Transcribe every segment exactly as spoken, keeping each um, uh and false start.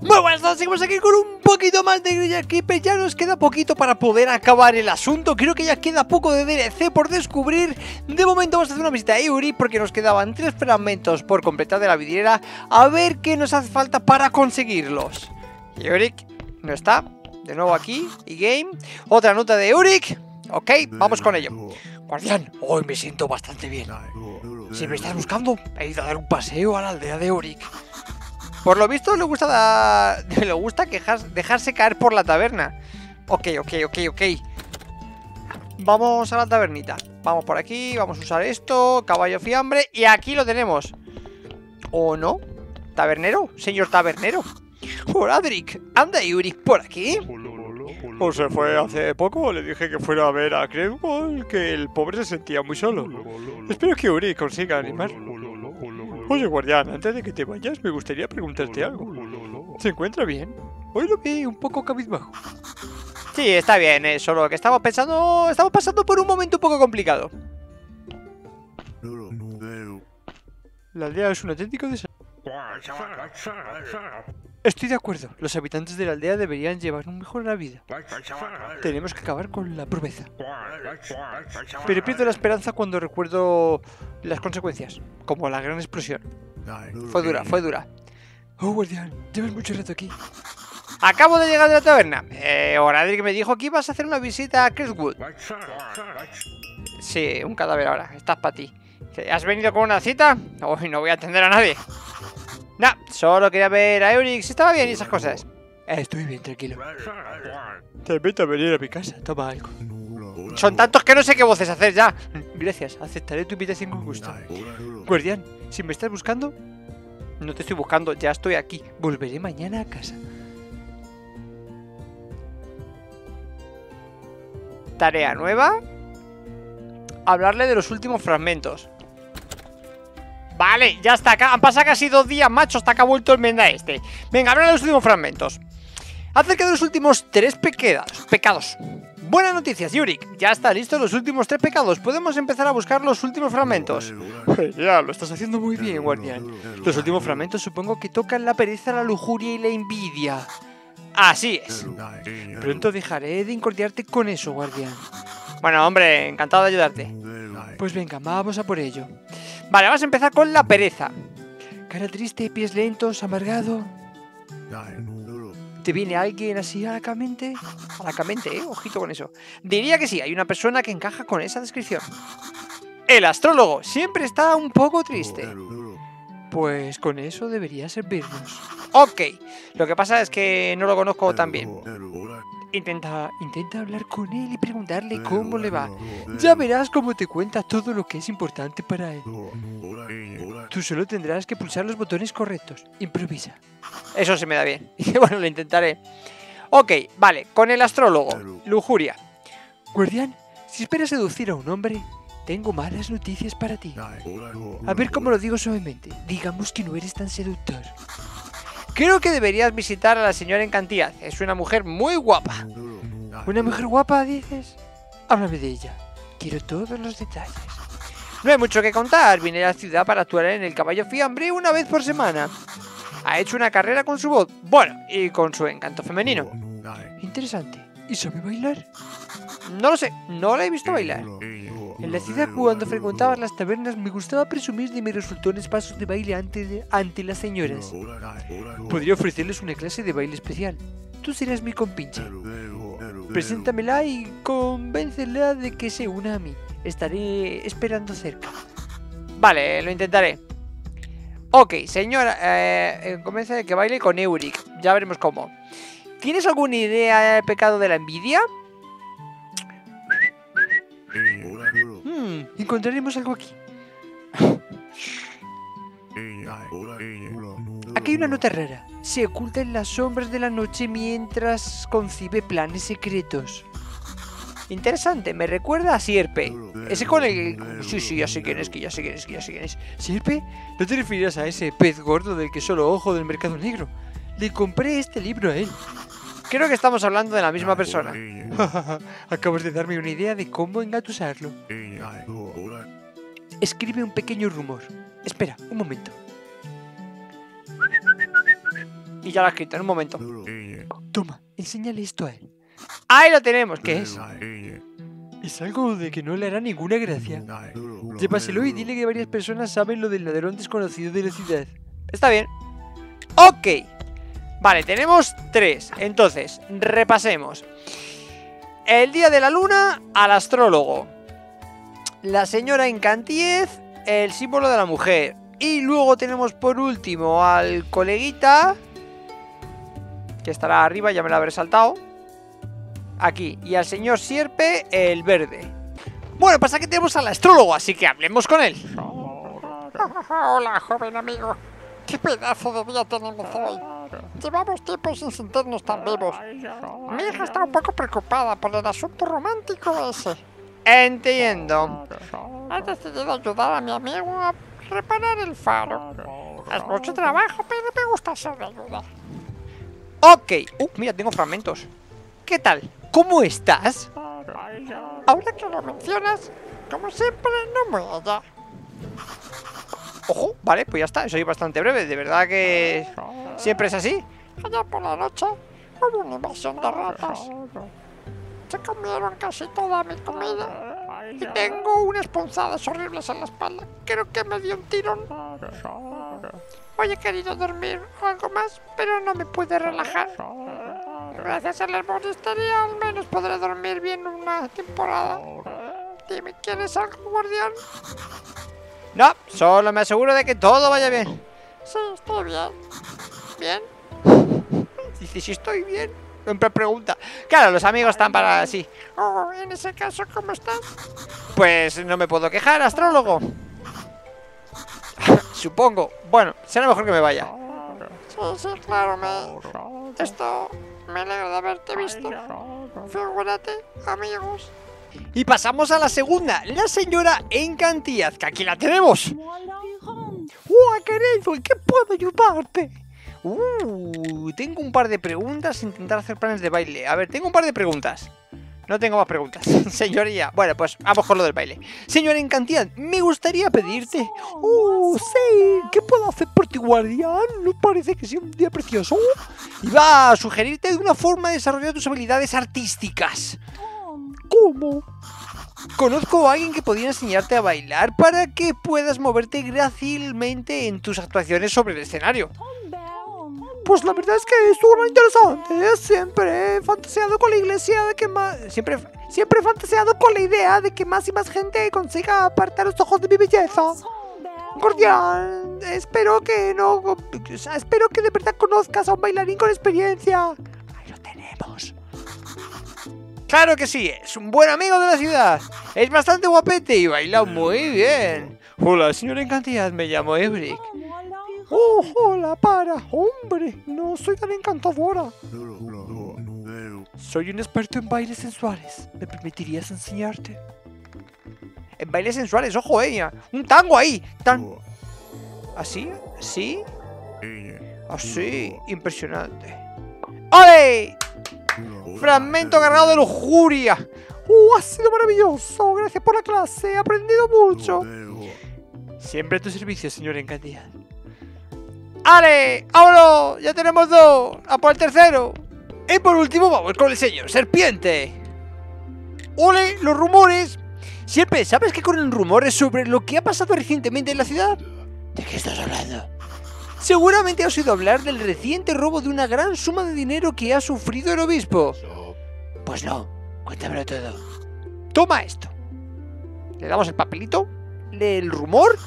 Muy buenas tardes, seguimos aquí con un poquito más de Guerrilla Keeper. Ya nos queda poquito para poder acabar el asunto. Creo que ya queda poco de D L C por descubrir. De momento vamos a hacer una visita a Eury porque nos quedaban tres fragmentos por completar de la vidriera. A ver qué nos hace falta para conseguirlos. Eurik no está. De nuevo aquí, y game. Otra nota de Eurik. Ok, vamos con ello. Guardián, hoy me siento bastante bien. Si me estás buscando, he ido a dar un paseo a la aldea de Eurik. Por lo visto le gusta da... le gusta quejar... dejarse caer por la taberna. Ok, ok, ok, ok. Vamos a la tabernita. Vamos por aquí, vamos a usar esto. Caballo fiambre, y aquí lo tenemos. ¿O no? ¿Tabernero? Señor tabernero. Horadric, ¿anda Eurik por aquí? O se fue hace poco, le dije que fuera a ver a Credwell, que el pobre se sentía muy solo. Espero que Eurik consiga animar. Oye, guardián, antes de que te vayas, me gustaría preguntarte algo. ¿Se encuentra bien? Hoy lo vi un poco cabizbajo. Sí, está bien, eh, solo que estamos pensando... Estamos pasando por un momento un poco complicado. La aldea es un auténtico desastre. Estoy de acuerdo, los habitantes de la aldea deberían llevar un mejor la vida. Tenemos que acabar con la pobreza. Pero pierdo la esperanza cuando recuerdo las consecuencias, como la gran explosión. Fue dura, fue dura. Oh, guardián, llevas mucho rato aquí. Acabo de llegar de la taberna. Eh, Horadric me dijo que ibas a hacer una visita a Crestwood. Sí, un cadáver ahora, estás para ti. ¿Has venido con una cita? Hoy no voy a atender a nadie. Nah, solo quería ver a Eurik si estaba bien y esas cosas. Eh, estoy bien, tranquilo. Te invito a venir a mi casa, toma algo. Son tantos que no sé qué voces hacer ya. Gracias, aceptaré tu invitación con gusto. Guardián, si me estás buscando... No te estoy buscando, ya estoy aquí. Volveré mañana a casa. Tarea nueva. Hablarle de los últimos fragmentos. Vale, ya está acá. Han pasado casi dos días, macho, hasta que ha vuelto el menda este. Venga, habla de los últimos fragmentos. Acerca de los últimos tres pecados. Pecados. Buenas noticias, Eurik. Ya está listo los últimos tres pecados. Podemos empezar a buscar los últimos fragmentos. Ya, lo estás haciendo muy bien, guardián. Los últimos fragmentos supongo que tocan la pereza, la lujuria y la envidia. Así es. Pronto dejaré de incordiarte con eso, guardián. Bueno, hombre, encantado de ayudarte. Pues venga, vamos a por ello. Vale, vamos a empezar con la pereza. Cara triste, pies lentos, amargado. ¿Te viene alguien así a la mente? A la mente, eh, ojito con eso. Diría que sí, hay una persona que encaja con esa descripción. El astrólogo siempre está un poco triste. Pues con eso debería servirnos. Ok, lo que pasa es que no lo conozco tan bien. Intenta, intenta hablar con él y preguntarle cómo le va. Ya verás cómo te cuenta todo lo que es importante para él. Tú solo tendrás que pulsar los botones correctos. Improvisa. Eso se me da bien. Bueno, lo intentaré. Ok, vale, con el astrólogo. Lujuria. Guardián, si esperas seducir a un hombre, tengo malas noticias para ti. A ver cómo lo digo suavemente. Digamos que no eres tan seductor. Creo que deberías visitar a la señora Encantidad. Es una mujer muy guapa. ¿Una mujer guapa, dices? Háblame de ella. Quiero todos los detalles. No hay mucho que contar. Vine a la ciudad para actuar en el caballo fiambre una vez por semana. Ha hecho una carrera con su voz. Bueno, y con su encanto femenino. Interesante. ¿Y sabe bailar? No lo sé. No la he visto bailar. En la ciudad, cuando frecuentaba las tabernas, me gustaba presumir de mis resultones pasos de baile ante, de, ante las señoras. Podría ofrecerles una clase de baile especial. Tú serás mi compinche. Preséntamela y convéncela de que se una a mí. Estaré esperando cerca. Vale, lo intentaré. Ok, señora, eh, convence de que baile con Eurik. Ya veremos cómo. ¿Tienes alguna idea del pecado de la envidia? Hmm, encontraremos algo aquí. Aquí hay una nota rara. Se oculta en las sombras de la noche mientras concibe planes secretos. Interesante, me recuerda a Sierpe. Ese con el... Sí, sí, ya sé quién es, que ya sé quién es, que ya sé quién es. ¿Sierpe? ¿No te referirás a ese pez gordo del que solo ojo del mercado negro? Le compré este libro a él. Creo que estamos hablando de la misma persona. Acabas de darme una idea de cómo engatusarlo. Escribe un pequeño rumor. Espera, un momento. Y ya lo ha escrito en un momento. Toma, enséñale esto a él. Ahí lo tenemos. ¿Qué es? Es algo de que no le hará ninguna gracia. Llévaselo y dile que varias personas saben lo del ladrón desconocido de la ciudad. Está bien. Ok. Vale, tenemos tres. Entonces, repasemos. El día de la luna, al astrólogo. La señora Encantiez, el símbolo de la mujer. Y luego tenemos por último al coleguita, que estará arriba, ya me lo habré saltado. Aquí. Y al señor Sierpe, el verde. Bueno, pasa que tenemos al astrólogo, así que hablemos con él. Hola, joven amigo. ¿Qué pedazo de día tenemos hoy? Llevamos tiempo sin sentirnos tan vivos. Mi hija está un poco preocupada por el asunto romántico ese. Entiendo. He decidido ayudar a mi amigo a reparar el faro. Es mucho trabajo, pero me gusta ser de ayuda. Ok. Uh, mira, tengo fragmentos. ¿Qué tal? ¿Cómo estás? Ahora que lo mencionas, como siempre, no muy allá. Ojo, vale, pues ya está. Soy bastante breve. De verdad que siempre es así. Ayer por la noche hubo una invasión de ratas. Se comieron casi toda mi comida. Y tengo unas punzadas horribles en la espalda. Creo que me dio un tirón. Hoy he querido dormir algo más, pero no me pude relajar. Gracias a la herboristería al menos podré dormir bien una temporada. Dime, ¿quieres algo, guardián? No, solo me aseguro de que todo vaya bien. Sí, estoy bien. ¿Bien? Dice, si estoy bien. Siempre pregunta. Claro, los amigos están para así. Oh, en ese caso, ¿cómo estás? Pues no me puedo quejar, astrólogo. Supongo. Bueno, será mejor que me vaya. Sí, sí, claro, me... Esto... Me alegra de haberte visto. Figúrate, amigos. Y pasamos a la segunda, la señora Encantiaz, que aquí la tenemos. ¡Hola, querido! ¿En qué puedo ayudarte? Uh, tengo un par de preguntas, intentar hacer planes de baile. A ver, tengo un par de preguntas. No tengo más preguntas, señoría. Bueno, pues vamos con lo del baile. Señora Encantiaz, me gustaría pedirte... ¡Oh, sí! ¿Qué puedo hacer por ti, guardián? ¿No parece que sea un día precioso? Iba a sugerirte de una forma de desarrollar tus habilidades artísticas. ¿Cómo? Conozco a alguien que podría enseñarte a bailar para que puedas moverte grácilmente en tus actuaciones sobre el escenario. Pues la verdad es que es súper interesante. Siempre he fantaseado con la iglesia de que más... Siempre, siempre he fantaseado con la idea de que más y más gente consiga apartar los ojos de mi belleza. Guardián, espero que no... O sea, espero que de verdad conozcas a un bailarín con experiencia. Ahí lo tenemos. ¡Claro que sí! Es un buen amigo de la ciudad. Es bastante guapete y baila muy bien. Hola, señora Encantiaz, me llamo Ebrick. ¡Oh, hola, para! ¡Hombre! No soy tan encantadora. Soy un experto en bailes sensuales. ¿Me permitirías enseñarte? En bailes sensuales, ojo, ella. Un tango ahí. Tan... ¿Así? ¿Sí? Así. Impresionante. ¡Ole! Fragmento cargado de lujuria. ¡Oh, ha sido maravilloso! Gracias por la clase. He aprendido mucho. Siempre a tu servicio, señor Encantiaz. ¡Ale! ¡Vámonos! ¡Ya tenemos dos! ¡A por el tercero! Y por último vamos con el señor Serpiente. ¡Ole! ¡Los rumores! Siempre, ¿sabes qué corren rumores sobre lo que ha pasado recientemente en la ciudad? ¿De qué estás hablando? Seguramente has oído hablar del reciente robo de una gran suma de dinero que ha sufrido el obispo. Pues no, cuéntamelo todo. Toma esto. Le damos el papelito, lee el rumor.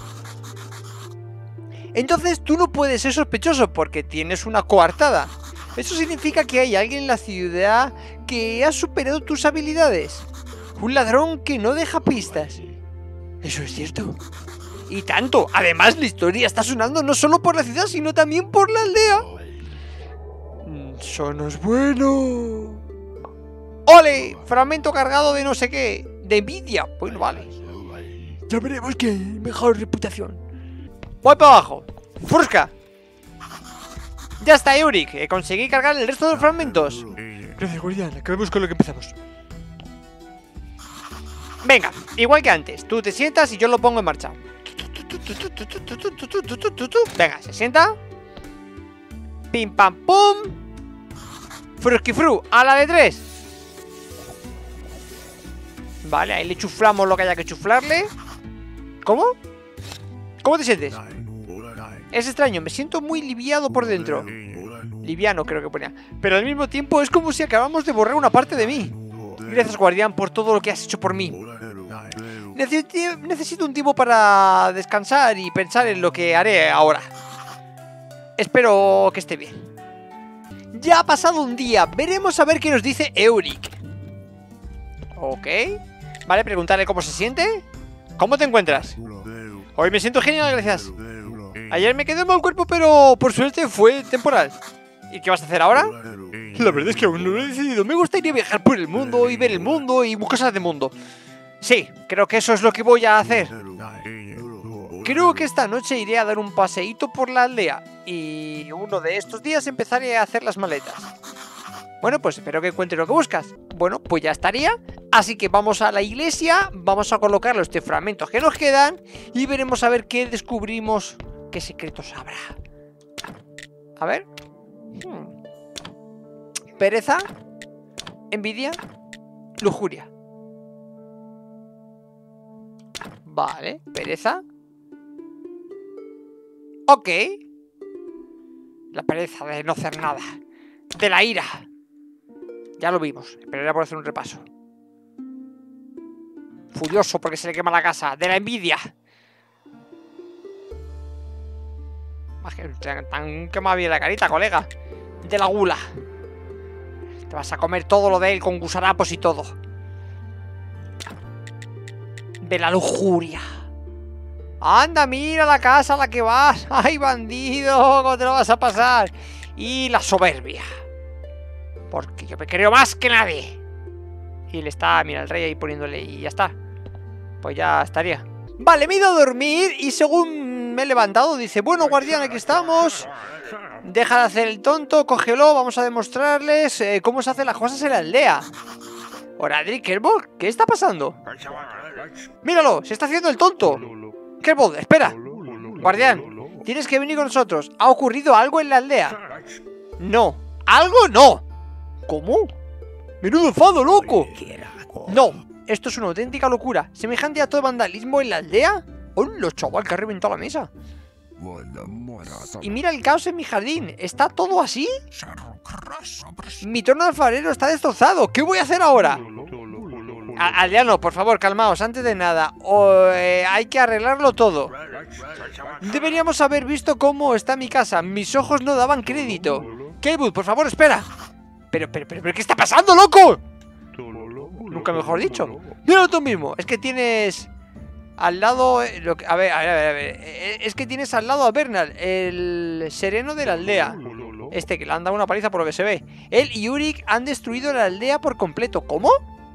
Entonces tú no puedes ser sospechoso porque tienes una coartada. Eso significa que hay alguien en la ciudad que ha superado tus habilidades. Un ladrón que no deja pistas. ¿Eso es cierto? Y tanto. Además la historia está sonando no solo por la ciudad, sino también por la aldea. Eso no es bueno. ¡Ole! Fragmento cargado de no sé qué. De envidia. Bueno, vale. Ya veremos qué mejor reputación. Voy para abajo. ¡Frusca! Ya está, Euric. Eh, conseguí cargar el resto de los fragmentos. Gracias, guardián. Acabemos con lo que empezamos. Venga, igual que antes. Tú te sientas y yo lo pongo en marcha. Venga, se sienta. Pim pam pum. Frusquifru, a la de tres. Vale, ahí le chuflamos lo que haya que chuflarle. ¿Cómo? ¿Cómo te sientes? Es extraño, me siento muy liviado por dentro. Liviano creo que ponía. Pero al mismo tiempo es como si acabamos de borrar una parte de mí. Gracias, guardián, por todo lo que has hecho por mí. Necesito, necesito un tiempo para descansar y pensar en lo que haré ahora. Espero que esté bien. Ya ha pasado un día, veremos a ver qué nos dice Euric. Ok. Vale, preguntarle cómo se siente. ¿Cómo te encuentras? Hoy me siento genial, gracias. Ayer me quedé mal cuerpo, pero por suerte fue temporal. ¿Y qué vas a hacer ahora? La verdad es que aún no lo he decidido. Me gustaría viajar por el mundo y ver el mundo y cosas de mundo. Sí, creo que eso es lo que voy a hacer. Creo que esta noche iré a dar un paseíto por la aldea. Y uno de estos días empezaré a hacer las maletas. Bueno, pues espero que encuentres lo que buscas. Bueno, pues ya estaría. Así que vamos a la iglesia. Vamos a colocar los este fragmentos que nos quedan. Y veremos a ver qué descubrimos. ¿Qué secretos habrá? A ver. Hmm. Pereza. Envidia. Lujuria. Vale, pereza. Ok. La pereza de no hacer nada. De la ira. Ya lo vimos. Esperaré por hacer un repaso. Furioso porque se le quema la casa. De la envidia. Tan quemada bien la carita, colega. De la gula. Te vas a comer todo lo de él con gusarapos y todo. De la lujuria. Anda, mira la casa a la que vas. Ay, bandido, ¿cómo te lo vas a pasar? Y la soberbia. Porque yo me creo más que nadie. Y le está, mira, el rey ahí poniéndole y ya está. Pues ya estaría. Vale, me he ido a dormir y según me he levantado dice: bueno, guardián, aquí estamos. Deja de hacer el tonto, cógelo, vamos a demostrarles eh, cómo se hacen las cosas en la aldea. Horadric, Kerbol, ¿qué está pasando? Míralo, se está haciendo el tonto. Kerbol, espera. Guardián, tienes que venir con nosotros. ¿Ha ocurrido algo en la aldea? No. ¿Algo? No. ¿Cómo? Menudo enfado, loco. No, esto es una auténtica locura. Semejante a todo vandalismo en la aldea. ¡Hola, chaval, que ha reventado la mesa! Y mira el caos en mi jardín. ¿Está todo así? Mi torno de alfarero está destrozado. ¿Qué voy a hacer ahora? A Aldeano, por favor, calmaos. Antes de nada, o, eh, hay que arreglarlo todo. Deberíamos haber visto cómo está mi casa. Mis ojos no daban crédito. Kelwood, por favor, espera. Pero, pero, pero, pero, ¿qué está pasando, loco? Nunca mejor dicho. Míralo tú mismo. Es que tienes... Al lado... Lo que, a, ver, a ver, a ver, a ver. Es que tienes al lado a Bernal, el sereno de la aldea. Este que le han dado una paliza por lo que se ve. Él y Euric han destruido la aldea por completo. ¿Cómo?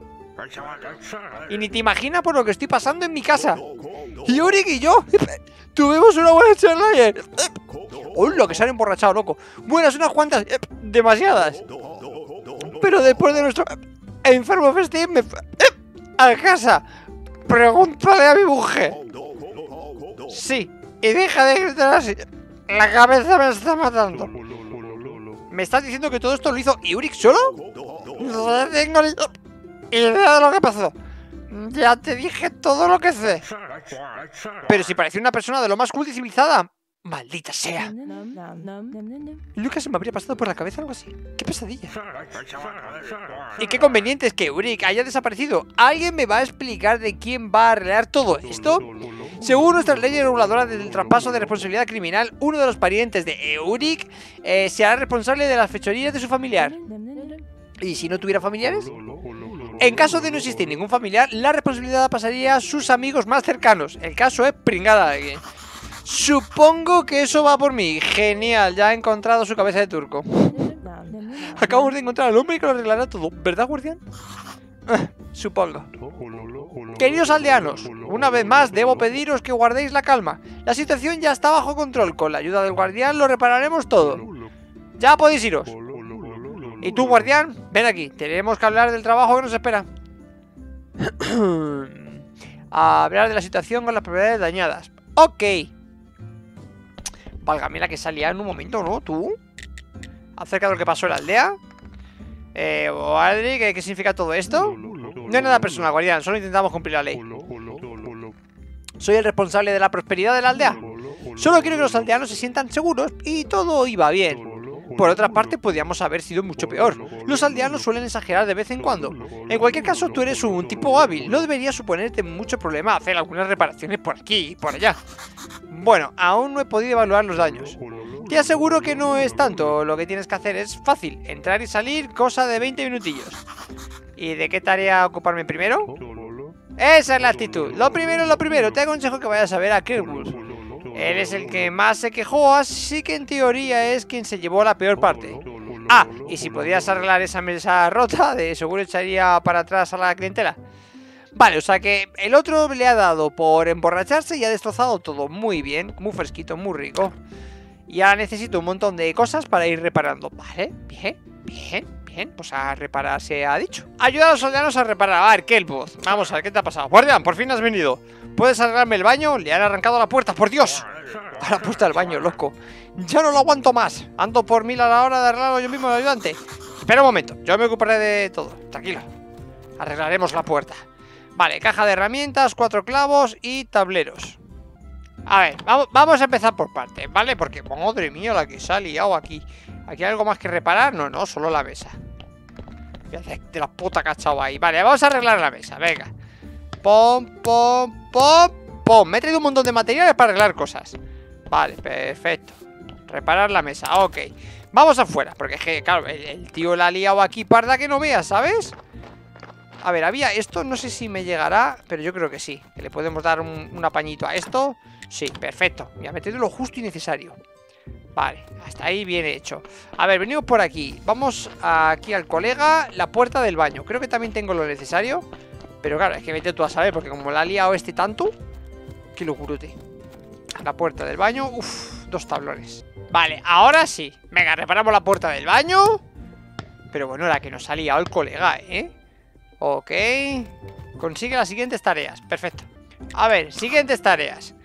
Y ni te imaginas por lo que estoy pasando en mi casa. Y Euric y yo tuvimos una buena charla ayer. ¡Hola, que se han emborrachado, loco! Buenas, unas cuantas. Demasiadas. Pero después de nuestro enfermo festín me fui a casa. Pregúntale a mi mujer. Sí, y deja de gritar así. La cabeza me está matando. ¿Me estás diciendo que todo esto lo hizo Euric solo? No tengo ni idea de lo que pasó. Ya te dije todo lo que sé. Pero si parecía una persona de lo más cool y civilizada. Maldita sea. Nunca se me habría pasado por la cabeza algo así. Qué pesadilla. Y qué conveniente es que Euric haya desaparecido. ¿Alguien me va a explicar de quién va a arreglar todo esto? Según nuestras leyes reguladoras del traspaso de responsabilidad criminal, uno de los parientes de Euric eh, se hará responsable de las fechorías de su familiar. ¿Y si no tuviera familiares? En caso de no existir ningún familiar, la responsabilidad pasaría a sus amigos más cercanos. El caso es pringada de alguien. Supongo que eso va por mí. Genial, ya he encontrado su cabeza de turco. Acabamos de encontrar al hombre que lo arreglará todo, ¿verdad, guardián? Eh, supongo. Queridos aldeanos, una vez más debo pediros que guardéis la calma. La situación ya está bajo control. Con la ayuda del guardián lo repararemos todo. Ya podéis iros. Y tú, guardián, ven aquí. Tenemos que hablar del trabajo que nos espera. A hablar de la situación con las propiedades dañadas. Ok. Válgame la que salía en un momento, ¿no? ¿Tú? acerca de lo que pasó en la aldea. Eh, o Adri, ¿qué, ¿qué significa todo esto? No es nada personal, guardián, solo intentamos cumplir la ley. Soy el responsable de la prosperidad de la aldea. Solo quiero que los aldeanos se sientan seguros y todo iba bien. Por otra parte, podríamos haber sido mucho peor. Los aldeanos suelen exagerar de vez en cuando. En cualquier caso, tú eres un tipo hábil. No debería suponerte mucho problema hacer algunas reparaciones por aquí y por allá. Bueno, aún no he podido evaluar los daños. Te aseguro que no es tanto. Lo que tienes que hacer es fácil. Entrar y salir, cosa de veinte minutillos. ¿Y de qué tarea ocuparme primero? Esa es la actitud. Lo primero es lo primero. Te aconsejo que vayas a ver a Kirkwood. Él es el que más se quejó, así que en teoría es quien se llevó la peor parte. Ah, y si podías arreglar esa mesa rota, de seguro echaría para atrás a la clientela. Vale, o sea que el otro le ha dado por emborracharse y ha destrozado todo. Muy bien, muy fresquito, muy rico. Y ahora necesito un montón de cosas para ir reparando. Vale, bien, bien, bien. Pues a reparar se ha dicho. Ayuda a los aldeanos a reparar. A ver, Kirkwood, vamos a ver, ¿qué te ha pasado? Guardián, por fin has venido. ¿Puedes arreglarme el baño? Le han arrancado la puerta, por Dios. A la puerta del baño, loco. Ya no lo aguanto más. Ando por mil a la hora de arreglarlo yo mismo, el ayudante. Espera un momento, yo me ocuparé de todo. Tranquilo. Arreglaremos la puerta. Vale, caja de herramientas, cuatro clavos y tableros. A ver, vamos, vamos a empezar por partes, ¿vale? Porque, madre mía, la que se ha liado aquí. ¿Aquí hay algo más que reparar? No, no, solo la mesa. De la puta cachao ahí. Vale, vamos a arreglar la mesa, venga. Pom, pom, pom, pom. Me he traído un montón de materiales para arreglar cosas. Vale, perfecto. Reparar la mesa, ok. Vamos afuera, porque es que, claro, el, el tío la ha liado aquí parda que no veas, ¿sabes? A ver, había esto, no sé si me llegará, pero yo creo que sí. Que le podemos dar un, un apañito a esto. Sí, perfecto. Me ha metido lo justo y necesario. Vale, hasta ahí bien hecho. A ver, venimos por aquí. Vamos aquí al colega, la puerta del baño. Creo que también tengo lo necesario. Pero claro, es que vete tú a saber, porque como la ha liado este tanto. Qué locurote. La puerta del baño, uff, dos tablones. Vale, ahora sí. Venga, reparamos la puerta del baño. Pero bueno, la que nos ha liado el colega, ¿eh? Ok. Consigue las siguientes tareas, perfecto. A ver, siguientes tareas.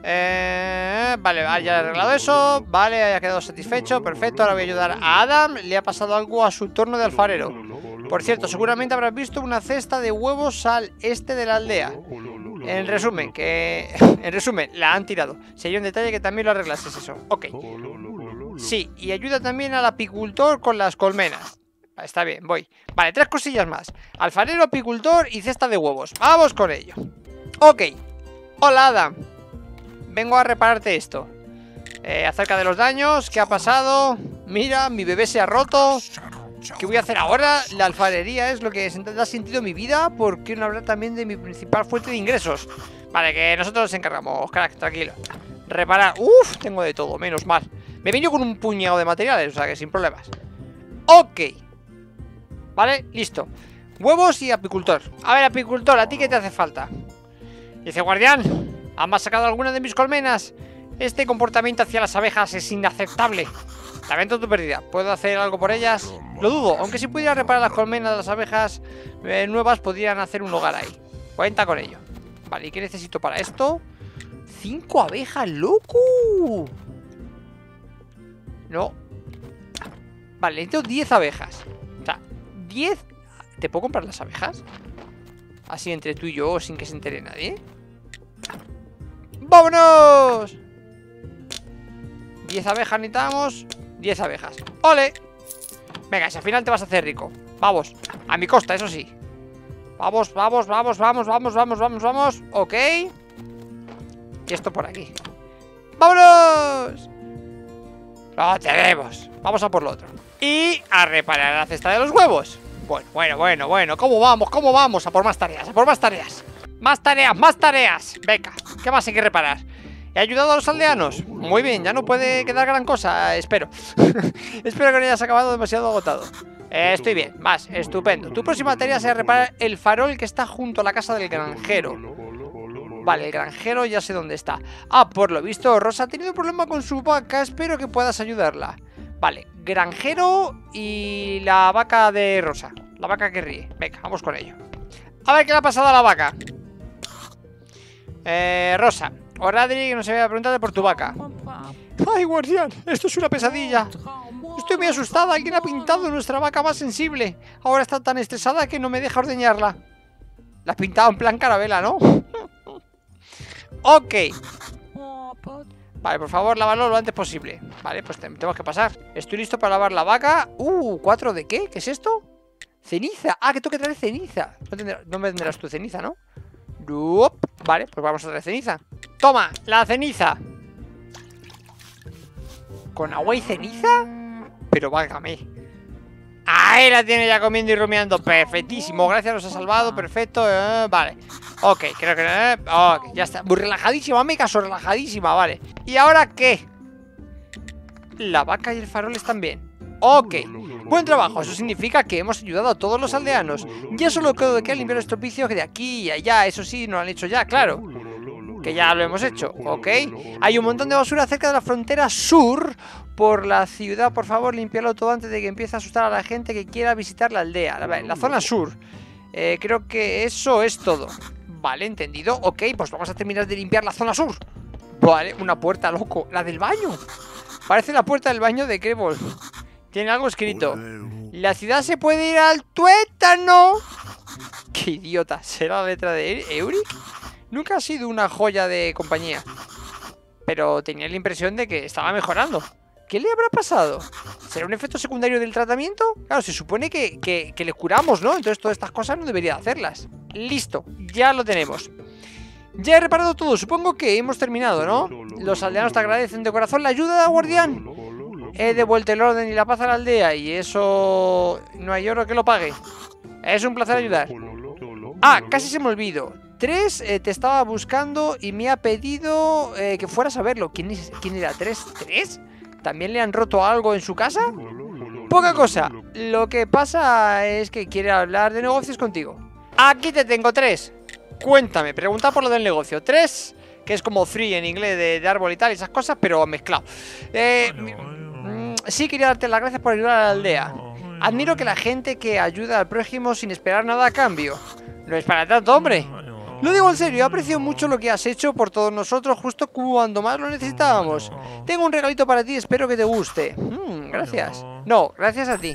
Eh, vale, ya he arreglado eso. Vale, haya quedado satisfecho, perfecto. Ahora voy a ayudar a Adam. Le ha pasado algo a su turno de alfarero. Por cierto, seguramente habrás visto una cesta de huevos al este de la aldea. En resumen, que... En resumen, la han tirado. Sería un detalle que también lo arreglases eso. Ok. Sí, y ayuda también al apicultor con las colmenas. Está bien, voy. Vale, tres cosillas más. Alfarero, apicultor y cesta de huevos. Vamos con ello. Ok. Hola, Adam. Vengo a repararte esto. Eh, acerca de los daños, ¿qué ha pasado? Mira, mi bebé se ha roto. ¿Qué voy a hacer ahora? La alfarería es lo que da sentido a mi vida. ¿Por qué no hablar también de mi principal fuente de ingresos? Vale, que nosotros nos encargamos, crack, tranquilo. Reparar, uff, tengo de todo, menos mal. Me he venido con un puñado de materiales, o sea que sin problemas. Ok. Vale, listo. Huevos y apicultor. A ver, apicultor, ¿a ti qué te hace falta? Dice, guardián, ¿han masacrado alguna de mis colmenas? Este comportamiento hacia las abejas es inaceptable. Lamento tu pérdida. ¿Puedo hacer algo por ellas? Lo dudo, aunque si pudiera reparar las colmenas de las abejas eh, nuevas, podrían hacer un hogar ahí. Cuenta con ello. Vale, ¿y qué necesito para esto? ¡Cinco abejas, loco! No. Vale, necesito diez abejas. O sea, diez... ¿Te puedo comprar las abejas? Así entre tú y yo, sin que se entere nadie. ¡Vámonos! diez abejas necesitamos. diez abejas. ¡Ole! Venga, si al final te vas a hacer rico. Vamos, a mi costa, eso sí. Vamos, vamos, vamos, vamos, vamos, vamos, vamos, vamos. Ok. Y esto por aquí. ¡Vámonos! Lo tenemos. Vamos a por lo otro. Y a reparar la cesta de los huevos. Bueno, bueno, bueno, bueno. ¿Cómo vamos? ¿Cómo vamos? A por más tareas, a por más tareas. Más tareas, más tareas. Venga, ¿qué más hay que reparar? ¿He ayudado a los aldeanos? Muy bien, ya no puede quedar gran cosa, espero. Espero que no hayas acabado demasiado agotado. eh, Estoy bien, más, estupendo. Tu próxima tarea será reparar el farol que está junto a la casa del granjero. Vale, el granjero ya sé dónde está. Ah, por lo visto, Rosa ha tenido un problema con su vaca. Espero que puedas ayudarla. Vale, granjero y la vaca de Rosa. La vaca que ríe, venga, vamos con ello. A ver qué le ha pasado a la vaca. Eh, Rosa o Radri, que no se había preguntado por tu vaca. Ay, guardián, esto es una pesadilla. Estoy muy asustada. Alguien ha pintado nuestra vaca más sensible. Ahora está tan estresada que no me deja ordeñarla. La has pintado en plan carabela, ¿no? Ok. Vale, por favor, lávalo lo antes posible. Vale, pues tenemos que pasar. Estoy listo para lavar la vaca. Uh, ¿cuatro de qué? ¿Qué es esto? Ceniza. Ah, que tengo que traer ceniza. No, tendrás, no me tendrás tu ceniza, ¿no? Nope. Vale, pues vamos a traer ceniza. Toma, la ceniza. ¿Con agua y ceniza? Pero válgame. Ahí la tiene ya comiendo y rumiando. Perfectísimo, gracias, nos ha salvado. Perfecto, eh, vale. Ok, creo que... Eh, okay, ya está, muy relajadísima, me caso, relajadísima, vale. ¿Y ahora qué? La vaca y el farol están bien. Ok, buen trabajo, eso significa que hemos ayudado a todos los aldeanos. Ya solo queda que limpiar los tropicios de aquí y allá. Eso sí, no lo han hecho ya, claro. Que ya lo hemos hecho, ok. Hay un montón de basura cerca de la frontera sur por la ciudad. Por favor, limpiarlo todo antes de que empiece a asustar a la gente que quiera visitar la aldea. La, la zona sur. eh, Creo que eso es todo. Vale, entendido. Ok, pues vamos a terminar de limpiar la zona sur. Vale, una puerta, loco. La del baño. Parece la puerta del baño de Krebol. Tiene algo escrito. La ciudad se puede ir al tuétano. Qué idiota. ¿Será la letra de Euric? Nunca ha sido una joya de compañía, pero tenía la impresión de que estaba mejorando. ¿Qué le habrá pasado? ¿Será un efecto secundario del tratamiento? Claro, se supone que, que, que le curamos, ¿no? Entonces todas estas cosas no debería hacerlas. Listo, ya lo tenemos. Ya he reparado todo, supongo que hemos terminado, ¿no? Los aldeanos te agradecen de corazón la ayuda, guardián. He devuelto el orden y la paz a la aldea y eso... no hay oro que lo pague. Es un placer ayudar. Ah, casi se me olvidó. Tres eh, te estaba buscando y me ha pedido eh, que fueras a verlo. ¿Quién, es, ¿Quién era Tres? ¿Tres? ¿También le han roto algo en su casa? Poca cosa. Lo que pasa es que quiere hablar de negocios contigo. Aquí te tengo, Tres. Cuéntame, pregunta por lo del negocio. Tres, que es como free en inglés de, de árbol y tal, esas cosas, pero mezclado. Eh, mm, sí, quería darte las gracias por ayudar a la aldea. Admiro que la gente que ayuda al prójimo sin esperar nada a cambio. No es para tanto, hombre. Lo digo en serio, aprecio mucho lo que has hecho por todos nosotros justo cuando más lo necesitábamos. Tengo un regalito para ti, espero que te guste. Mm, gracias. No, gracias a ti.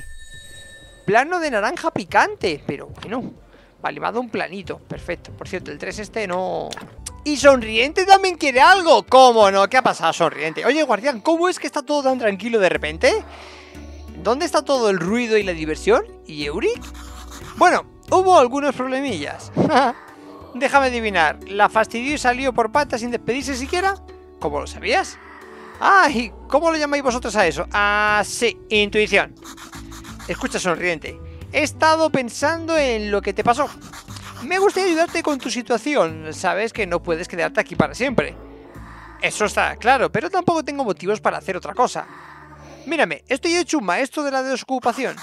Plano de naranja picante, pero bueno. Vale, me ha dado un planito, perfecto. Por cierto, el tres este no... Y Sonriente también quiere algo. ¿Cómo no? ¿Qué ha pasado, Sonriente? Oye, guardián, ¿cómo es que está todo tan tranquilo de repente? ¿Dónde está todo el ruido y la diversión? ¿Y Euric? Bueno, hubo algunos problemillas. Déjame adivinar, ¿la fastidió y salió por patas sin despedirse siquiera? ¿Cómo lo sabías? Ah, ¿y cómo lo llamáis vosotros a eso? Ah, sí, intuición. Escucha, Sonriente, he estado pensando en lo que te pasó. Me gustaría ayudarte con tu situación. Sabes que no puedes quedarte aquí para siempre. Eso está claro, pero tampoco tengo motivos para hacer otra cosa. Mírame, estoy hecho un maestro de la desocupación.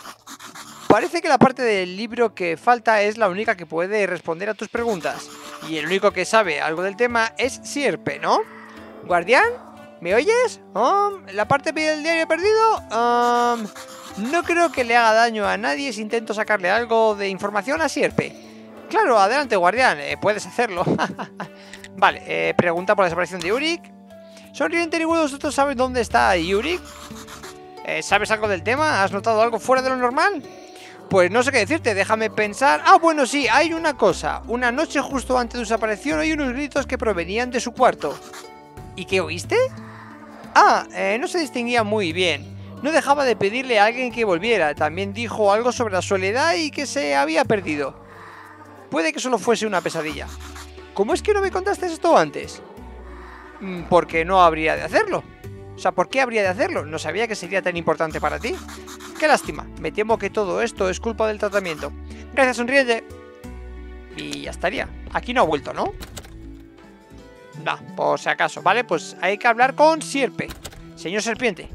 Parece que la parte del libro que falta es la única que puede responder a tus preguntas. Y el único que sabe algo del tema es Sierpe, ¿no? ¿Guardián? ¿Me oyes? Um, ¿La parte del diario perdido? Um, no creo que le haga daño a nadie si intento sacarle algo de información a Sierpe. Claro, adelante, guardián, eh, puedes hacerlo. Vale, eh, pregunta por la desaparición de Euric. Sonriente, ¿ninguno de vosotros sabe dónde está Euric? Eh, ¿Sabes algo del tema? ¿Has notado algo fuera de lo normal? Pues no sé qué decirte, déjame pensar. Ah, bueno, sí, hay una cosa. Una noche justo antes de su aparición oí unos gritos que provenían de su cuarto. ¿Y qué oíste? Ah, eh, no se distinguía muy bien. No dejaba de pedirle a alguien que volviera. También dijo algo sobre la soledad y que se había perdido. Puede que solo fuese una pesadilla. ¿Cómo es que no me contaste esto antes? Porque no habría de hacerlo. O sea, ¿por qué habría de hacerlo? No sabía que sería tan importante para ti. Qué lástima. Me temo que todo esto es culpa del tratamiento. Gracias, Sonriente. Y ya estaría. Aquí no ha vuelto, ¿no? No, por si acaso. Vale, pues hay que hablar con Sierpe. Señor Serpiente.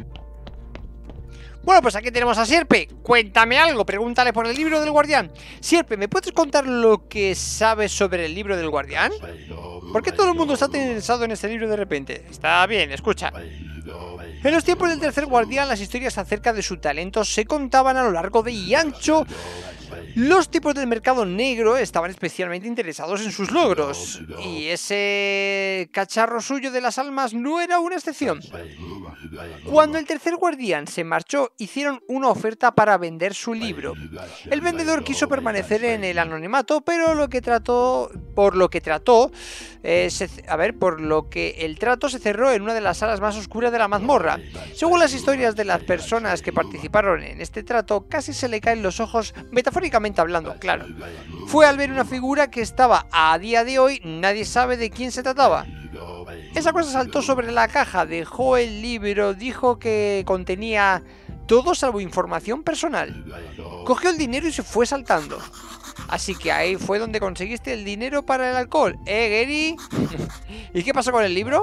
Bueno, pues aquí tenemos a Sierpe. Cuéntame algo, pregúntale por el libro del guardián. Sierpe, ¿me puedes contar lo que sabes sobre el libro del guardián? ¿Por qué todo el mundo está interesado en este libro de repente? Está bien, escucha. En los tiempos del tercer guardián, las historias acerca de su talento se contaban a lo largo de y ancho Los tipos del mercado negro estaban especialmente interesados en sus logros, y ese cacharro suyo de las almas no era una excepción. Cuando el tercer guardián se marchó, hicieron una oferta para vender su libro. El vendedor quiso permanecer en el anonimato, pero lo que trató, por lo que trató, eh, se, a ver, por lo que el trato se cerró en una de las salas más oscuras de la mazmorra. Según las historias de las personas que participaron en este trato, casi se le caen los ojos, metafóricamente hablando, claro. Fue al ver una figura que estaba a día de hoy, nadie sabe de quién se trataba. Esa cosa saltó sobre la caja, dejó el libro, dijo que contenía todo salvo información personal. Cogió el dinero y se fue saltando. Así que ahí fue donde conseguiste el dinero para el alcohol, ¿eh, Gary? ¿Y qué pasó con el libro?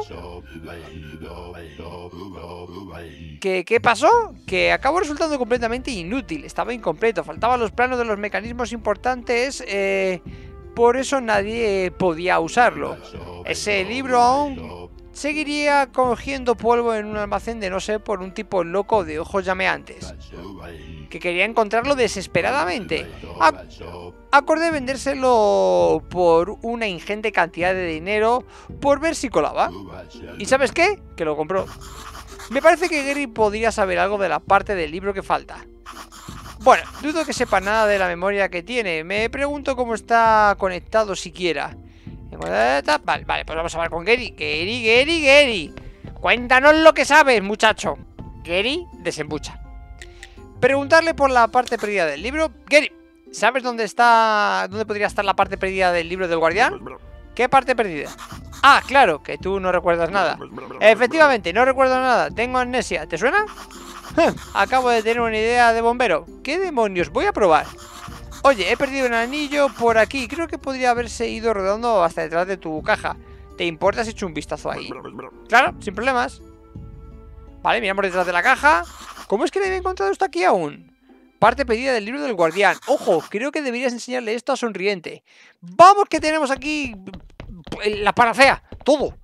¿Qué, ¿Qué pasó? Que acabó resultando completamente inútil, estaba incompleto, faltaban los planos de los mecanismos importantes, eh, por eso nadie podía usarlo. Ese libro aún seguiría cogiendo polvo en un almacén de no sé por un tipo loco de ojos llameantes, que quería encontrarlo desesperadamente. Ac acordé vendérselo por una ingente cantidad de dinero por ver si colaba. ¿Y sabes qué? Que lo compró. Me parece que Gary podría saber algo de la parte del libro que falta. Bueno, dudo que sepa nada de la memoria que tiene. Me pregunto cómo está conectado siquiera. Vale, vale, pues vamos a hablar con Gary. Gary, Gary, Gary. Cuéntanos lo que sabes, muchacho. Gary desembucha. Preguntarle por la parte perdida del libro. Gary, ¿sabes dónde está, dónde podría estar la parte perdida del libro del guardián? ¿Qué parte perdida? Ah, claro, que tú no recuerdas nada. Efectivamente, no recuerdo nada. Tengo amnesia. ¿Te suena? Acabo de tener una idea de bombero. ¿Qué demonios? Voy a probar. Oye, he perdido un anillo por aquí. Creo que podría haberse ido rodando hasta detrás de tu caja. ¿Te importa si echo un vistazo ahí? Claro, sin problemas. Vale, miramos detrás de la caja. ¿Cómo es que le he encontrado esto aquí aún? Parte pedida del libro del guardián. Ojo, creo que deberías enseñarle esto a Sonriente. ¡Vamos, que tenemos aquí la panacea! ¡Todo!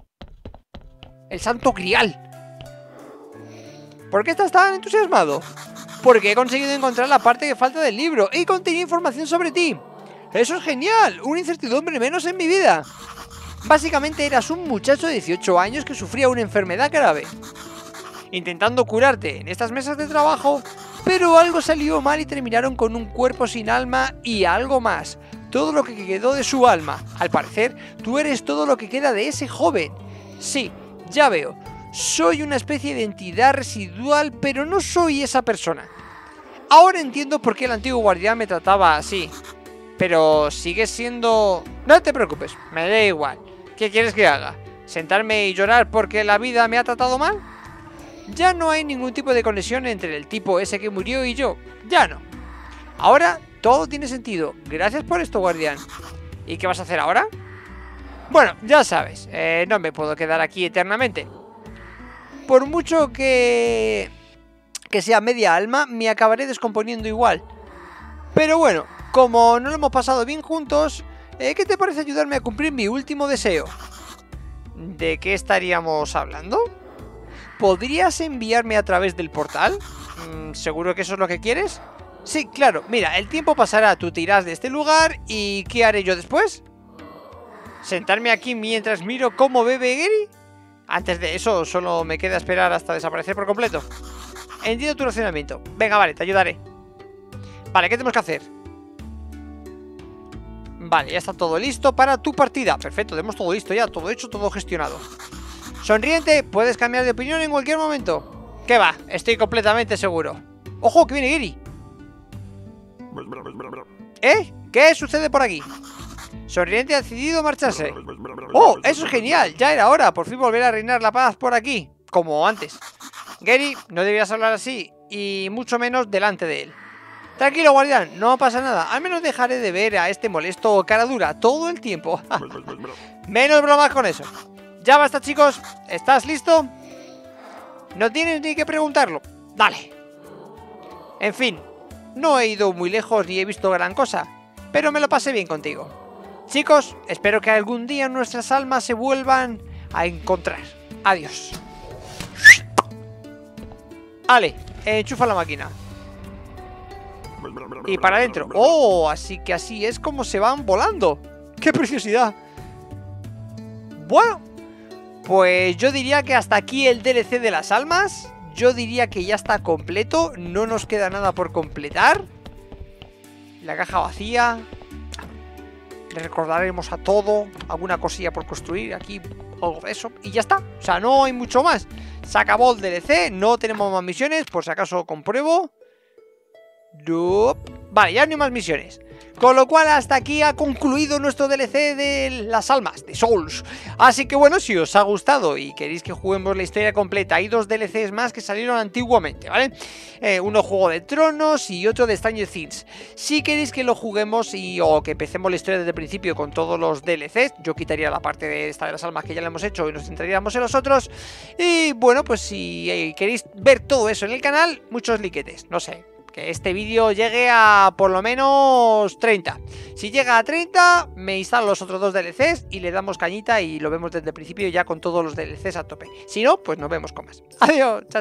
El santo grial. ¿Por qué estás tan entusiasmado? Porque he conseguido encontrar la parte que falta del libro y contenía información sobre ti. ¡Eso es genial! Una incertidumbre menos en mi vida. Básicamente eras un muchacho de dieciocho años que sufría una enfermedad grave, intentando curarte en estas mesas de trabajo, pero algo salió mal y terminaron con un cuerpo sin alma y algo más. Todo lo que quedó de su alma. Al parecer, tú eres todo lo que queda de ese joven. Sí, ya veo. Soy una especie de entidad residual, pero no soy esa persona. Ahora entiendo por qué el antiguo guardián me trataba así. Pero sigues siendo... No te preocupes, me da igual. ¿Qué quieres que haga? ¿Sentarme y llorar porque la vida me ha tratado mal? Ya no hay ningún tipo de conexión entre el tipo ese que murió y yo. Ya no. Ahora todo tiene sentido. Gracias por esto, guardián. ¿Y qué vas a hacer ahora? Bueno, ya sabes, eh, no me puedo quedar aquí eternamente. Por mucho que... que sea media alma, me acabaré descomponiendo igual. Pero bueno, como no lo hemos pasado bien juntos, eh, ¿qué te parece ayudarme a cumplir mi último deseo? ¿De qué estaríamos hablando? ¿Podrías enviarme a través del portal? ¿Seguro que eso es lo que quieres? Sí, claro, mira, el tiempo pasará, tú te irás de este lugar y ¿qué haré yo después? ¿Sentarme aquí mientras miro cómo bebe Gary? Antes de eso, solo me queda esperar hasta desaparecer por completo. Entiendo tu razonamiento. Venga, vale, te ayudaré. Vale, ¿qué tenemos que hacer? Vale, ya está todo listo para tu partida. Perfecto, tenemos todo listo ya, todo hecho, todo gestionado. Sonriente, puedes cambiar de opinión en cualquier momento. ¿Qué va? Estoy completamente seguro. ¡Ojo, que viene Gary! ¿Eh? ¿Qué sucede por aquí? Sonriente ha decidido marcharse. ¡Oh! ¡Eso es genial! Ya era hora. Por fin volver a reinar la paz por aquí. Como antes. Gary, no deberías hablar así. Y mucho menos delante de él. Tranquilo, guardián. No pasa nada. Al menos dejaré de ver a este molesto cara dura todo el tiempo. Menos bromas con eso. Ya basta, chicos. ¿Estás listo? No tienes ni que preguntarlo. Dale. En fin. No he ido muy lejos ni he visto gran cosa. Pero me lo pasé bien contigo. Chicos, espero que algún día nuestras almas se vuelvan a encontrar. Adiós. Ale, enchufa la máquina. y para adentro. ¡Oh! Así que así es como se van volando. ¡Qué preciosidad! Bueno, pues yo diría que hasta aquí el D L C de las almas. Yo diría que ya está completo. No nos queda nada por completar. La caja vacía. Le recordaremos a todo. Alguna cosilla por construir aquí, algo de eso. Y ya está. O sea, no hay mucho más. Se acabó el D L C. No tenemos más misiones. Por si acaso compruebo. Nope. Vale, ya no hay más misiones. Con lo cual hasta aquí ha concluido nuestro D L C de las almas, de Souls. Así que bueno, si os ha gustado y queréis que juguemos la historia completa, hay dos D L Cs más que salieron antiguamente, ¿vale? Eh, uno Juego de Tronos y otro de Stranger Things. Si queréis que lo juguemos y o que empecemos la historia desde el principio con todos los D L Cs, yo quitaría la parte de esta de las almas que ya la hemos hecho y nos centraríamos en los otros. Y bueno, pues si eh, queréis ver todo eso en el canal, muchos liquetes, no sé. Que este vídeo llegue a por lo menos treinta. Si llega a treinta, me instalo los otros dos D L Cs y le damos cañita y lo vemos desde el principio ya con todos los D L Cs a tope. Si no, pues nos vemos con más. Adiós. Chao.